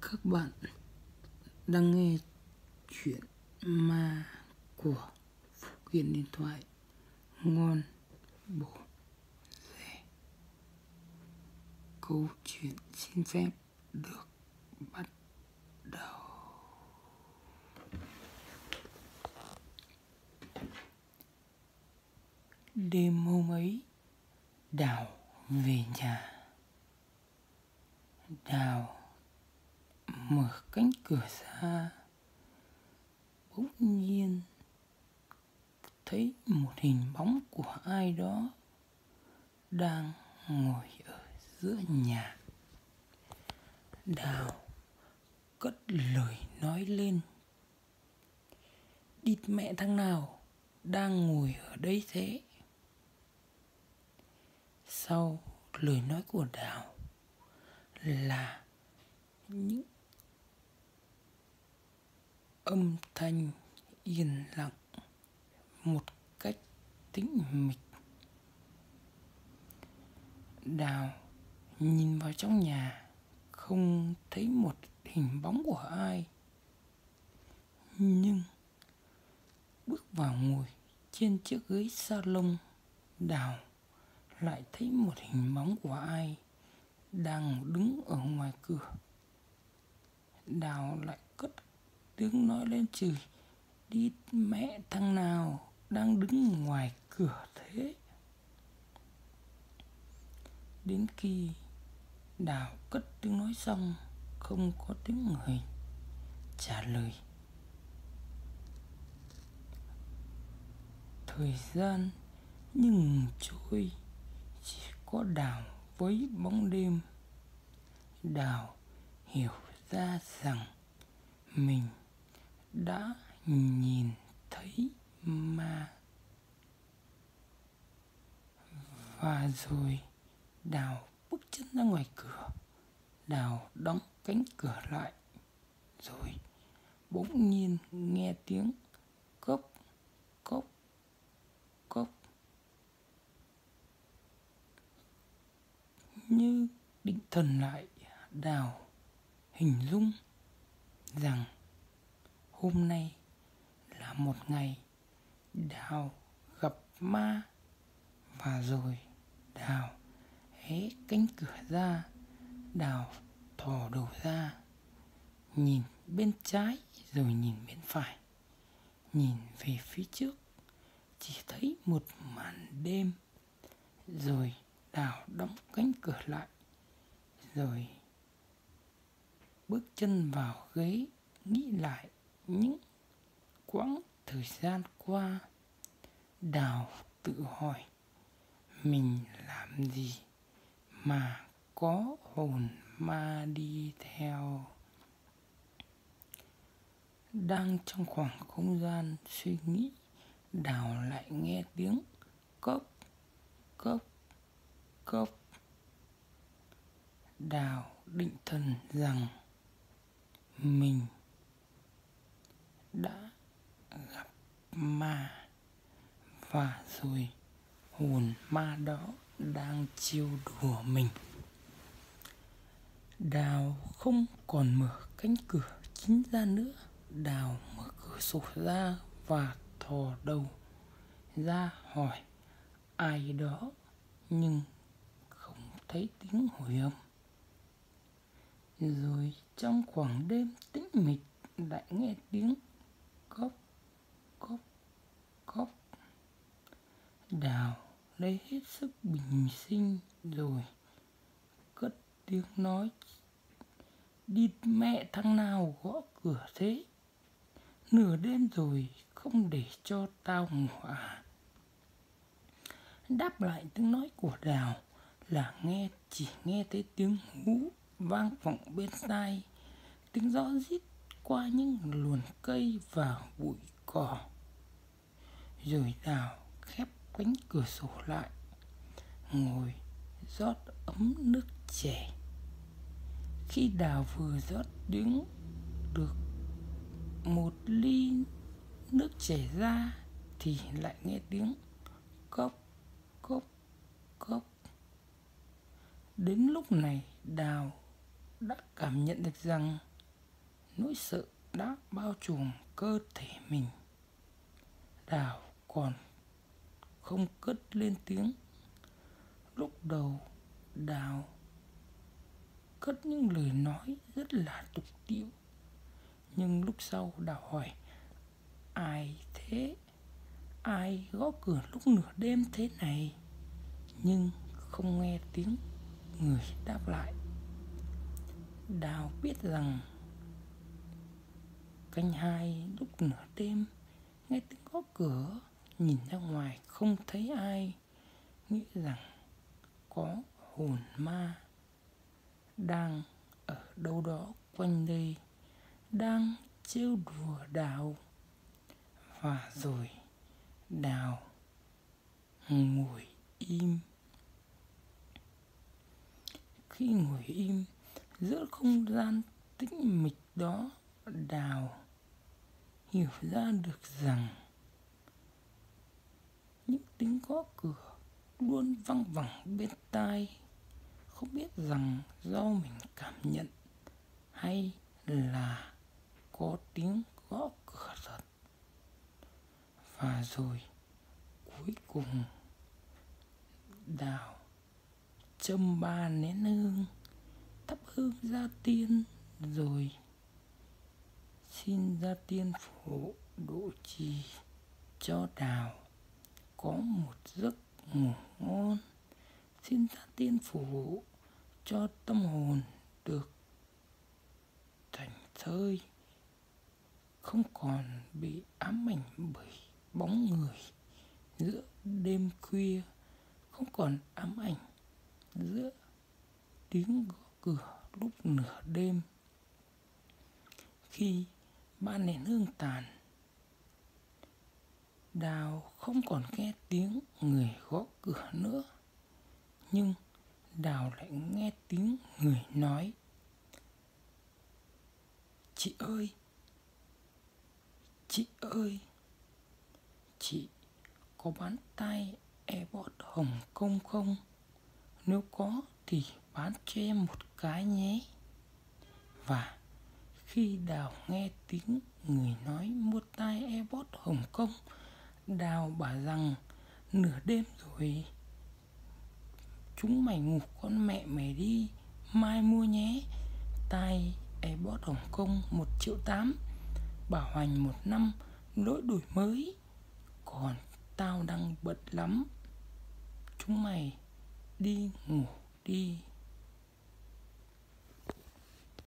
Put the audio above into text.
Các bạn đang nghe chuyện ma của Phụ Kiện Điện Thoại. Ngon bổ rẻ. Câu chuyện xin phép được bắt đầu. Đêm hôm ấy, Đào về nhà. Đào mở cánh cửa ra, bỗng nhiên thấy một hình bóng của ai đó đang ngồi ở giữa nhà. Đào cất lời nói lên: "Địt mẹ thằng nào đang ngồi ở đây thế?" Sau lời nói của Đào là những âm thanh yên lặng một cách tĩnh mịch. Đào nhìn vào trong nhà, không thấy một hình bóng của ai. Nhưng bước vào ngồi trên chiếc ghế salon, Đào lại thấy một hình bóng của ai đang đứng ở ngoài cửa. Đào lại cất tiếng nói lên chửi: "Địt mẹ thằng nào đang đứng ngoài cửa thế?" Đến khi Đào cất tiếng nói xong, không có tiếng người trả lời. Thời gian như ngừng trôi, chỉ có Đào với bóng đêm. Đào hiểu ra rằng mình đã nhìn thấy ma. Và rồi Đào bước chân ra ngoài cửa. Đào đóng cánh cửa lại. Rồi bỗng nhiên nghe tiếng cốc cốc cốc. Như định thần lại, Đào hình dung rằng hôm nay là một ngày Đào gặp ma. Và rồi Đào hé cánh cửa ra. Đào thò đầu ra, nhìn bên trái rồi nhìn bên phải. Nhìn về phía trước, chỉ thấy một màn đêm. Rồi Đào đóng cánh cửa lại, rồi bước chân vào ghế, nghĩ lại những quãng thời gian qua. Đào tự hỏi mình làm gì mà có hồn ma đi theo. Đang trong khoảng không gian suy nghĩ, Đào lại nghe tiếng cốc cốc cốc. Đào định thần rằng mình đã gặp ma. Và rồi hồn ma đó đang trêu đùa mình. Đào không còn mở cánh cửa chính ra nữa. Đào mở cửa sổ ra và thò đầu ra hỏi ai đó, nhưng không thấy tiếng hồi âm. Rồi trong khoảng đêm tĩnh mịch lại nghe tiếng cốc cốc cốc. Đào lấy hết sức bình sinh rồi cất tiếng nói: "Địt mẹ thằng nào gõ cửa thế? Nửa đêm rồi không để cho tao ngủ à?" Đáp lại tiếng nói của Đào là chỉ nghe thấy tiếng hú vang vọng bên tai, tiếng gió rít qua những luồn cây và bụi cỏ. Rồi Đào khép cánh cửa sổ lại, ngồi rót ấm nước chè. Khi Đào vừa rót được một ly nước chè ra thì lại nghe tiếng cốc cốc cốc. Đến lúc này Đào đã cảm nhận được rằng Nỗi sợ đã bao trùm cơ thể mình. Đào còn không cất lên tiếng. Lúc đầu Đào cất những lời nói rất là tục tĩu, nhưng lúc sau Đào hỏi: ai thế? Ai gõ cửa lúc nửa đêm thế này? Nhưng không nghe tiếng người đáp lại. Đào biết rằng canh hai lúc nửa đêm nghe tiếng gõ cửa, nhìn ra ngoài không thấy ai, nghĩ rằng có hồn ma đang ở đâu đó quanh đây, đang trêu đùa Đào. Và rồi Đào ngồi im. Khi ngồi im giữa không gian tĩnh mịch đó, Đào hiểu ra được rằng những tiếng gõ cửa luôn văng vẳng bên tai. Không biết rằng do mình cảm nhận hay là có tiếng gõ cửa thật. Và rồi cuối cùng Đào châm 3 nén hương, thắp hương gia tiên, rồi xin gia tiên phù hộ độ trì cho Đào có một giấc ngủ ngon. Xin gia tiên phù hộ cho tâm hồn được thảnh thơi, không còn bị ám ảnh bởi bóng người giữa đêm khuya, không còn ám ảnh giữa tiếng gõ cửa lúc nửa đêm. Khi 3 nén hương tàn, Đào không còn nghe tiếng người gõ cửa nữa, nhưng Đào lại nghe tiếng người nói: chị ơi, chị ơi, chị có bán tai AirPods Hồng Kông không? Nếu có thì bán cho em một cái nhé. Và khi Đào nghe tiếng người nói mua tai AirPods Hồng Kông, Đào bảo rằng nửa đêm rồi, chúng mày ngủ con mẹ mày đi, mai mua nhé. Tai AirPods Hồng Kông 1,8 triệu, bảo hành 1 năm, lỗi đổi mới. Còn tao đang bận lắm, chúng mày đi ngủ đi.